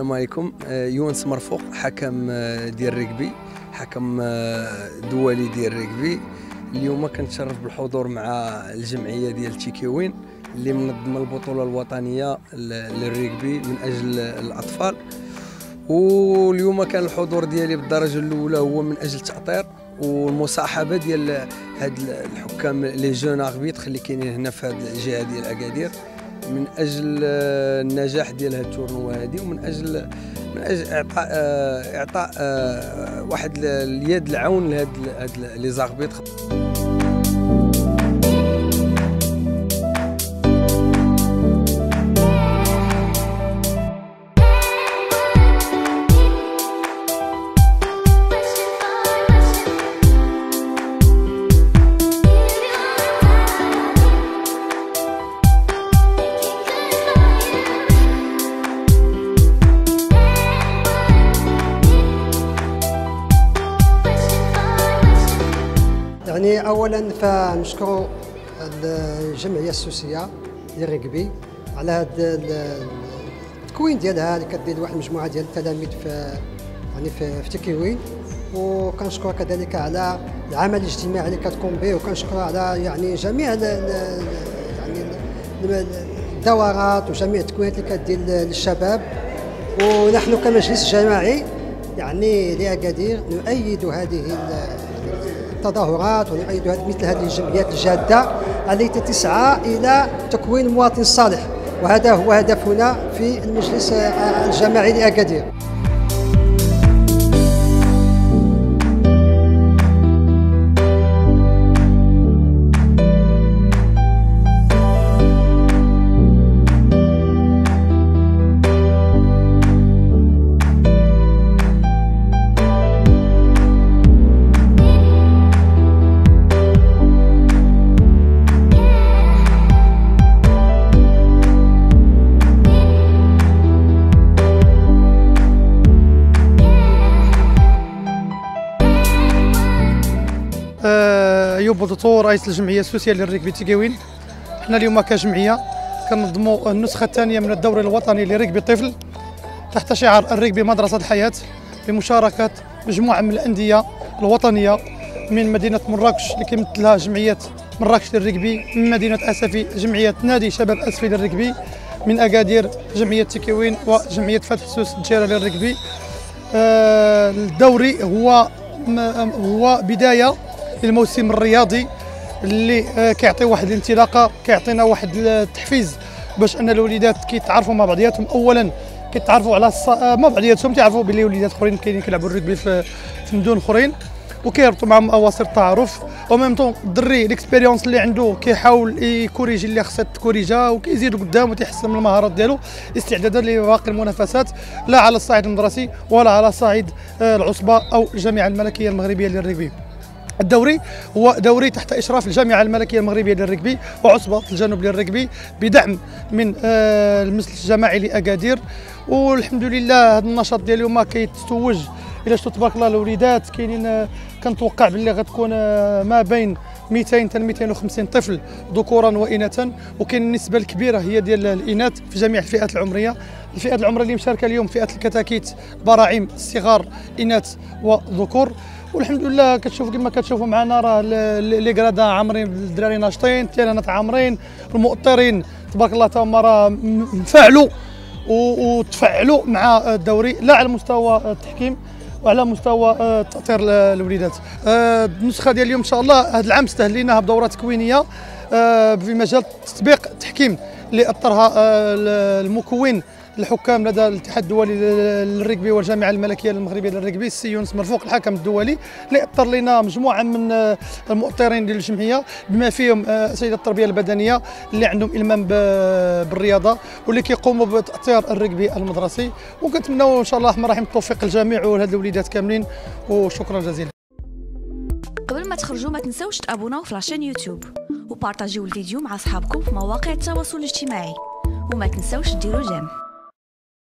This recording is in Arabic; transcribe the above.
السلام عليكم. يونس مرفوق، حكم ديال الريغبي، حكم دولي ديال الريغبي. اليوم كنتشرف بالحضور مع الجمعيه ديال تيكيوين اللي منظمه البطوله الوطنيه للريغبي من اجل الاطفال. واليوم كان الحضور ديالي بالدرجه الاولى هو من اجل التأطير والمصاحبه ديال هاد الحكام لي جون اربيتر اللي كاينين هنا في هاد الجهه ديال اكادير من اجل النجاح ديال هاد التورنوا هادي، ومن اجل اعطاء واحد اليد العون لهاد لي زاربيتر. يعني اولا فنشكروا الجمعيه السوسيه للريغبي على هذا التكوين ديالها اللي كدير واحد المجموعه ديال التلاميذ في تيكيوين، وكنشكرها كذلك على العمل الاجتماعي اللي كتقوم به، وكنشكرها على يعني جميع الدورات وجميع التكوينات اللي كدير للشباب. ونحن كمجلس جماعي يعني لأكادير نؤيد هذه التظاهرات ونؤيد مثل هذه الجمعيات الجاده التي تسعى الى تكوين مواطن صالح، وهذا هو هدفنا في المجلس الجماعي لأكادير. أيوب بودطو، رئيس الجمعيه السوسيه للريغبي تيكيوين. حنا اليوم كجمعيه كنظموا النسخه الثانيه من الدوري الوطني لريغبي الطفل تحت شعار الريغبي مدرسه الحياه، بمشاركه مجموعه من الانديه الوطنيه من مدينه مراكش اللي كيمثلها جمعيه مراكش للريغبي، من مدينه اسفي جمعيه نادي شباب اسفي للريغبي، من اكادير جمعيه تيكيوين وجمعيه فتح سوس الجيره للريغبي. الدوري هو بدايه للموسم الرياضي اللي كيعطي واحد الانطلاقه، كيعطينا واحد التحفيز باش ان الوليدات كيتعرفوا مع بعضياتهم. اولا كيتعرفوا على مع بعضياتهم، تعرفوا بلي وليدات اخرين كاينين كيلعبوا الريغبي في مدن اخرين، وكيربطوا معهم اواصر التعارف. وميم طون الدري ليكسبيريونس اللي عنده كيحاول يكوريجي اللي خصها تكوريجا، وكيزيد قدام وتيحسن من المهارات ديالو استعدادا لباقي المنافسات، لا على الصعيد المدرسي ولا على صعيد العصبه او الجامعه الملكيه المغربيه للريغبي. الدوري هو دوري تحت اشراف الجامعه الملكيه المغربيه للريغبي وعصبه الجنوب للريغبي بدعم من المجلس الجماعي لاكادير. والحمد لله هذا النشاط ديال اليوم كيتوج الى شفتوا تبارك الله الوليدات كاينين، كنتوقع باللي غتكون ما بين 200 حتى 250 طفل ذكورا واناثا، وكاين النسبه الكبيره هي ديال الاناث في جميع الفئات العمريه. الفئات العمريه اللي مشاركه اليوم فئه الكتاكيت، براعم، الصغار، اناث وذكور. والحمد لله كتشوفوا كما كتشوفوا معنا راه لي كرادا عامرين، الدراري ناشطين، التيرانات عامرين، المؤطرين تبارك الله تا هما راه انفعلوا وتفعلوا مع الدوري، لا على مستوى التحكيم وعلى مستوى تأطير الوليدات. النسخه ديال اليوم ان شاء الله هذا العام استهليناها بدوره تكوينيه في مجال تطبيق التحكيم اللي اطرها المكون الحكام لدى الاتحاد الدولي للريغبي والجامعه الملكيه المغربيه للريغبي، السي يونس مرفوق الحكم الدولي، اللي اطر لنا مجموعه من المؤطرين ديال الجمعيه بما فيهم اساتذه التربيه البدنيه اللي عندهم المام بالرياضه واللي كيقوموا بتاطير الريغبي المدرسي. وكنتمناو ان شاء الله الرحمن الرحيم التوفيق للجميع ولهاد الوليدات كاملين، وشكرا جزيلا. قبل ما تخرجوا ما تنساوش تابوناو في لاشين يوتيوب وبارطاجيو الفيديو مع اصحابكم في مواقع التواصل الاجتماعي، وما تنساوش ديروا جيم.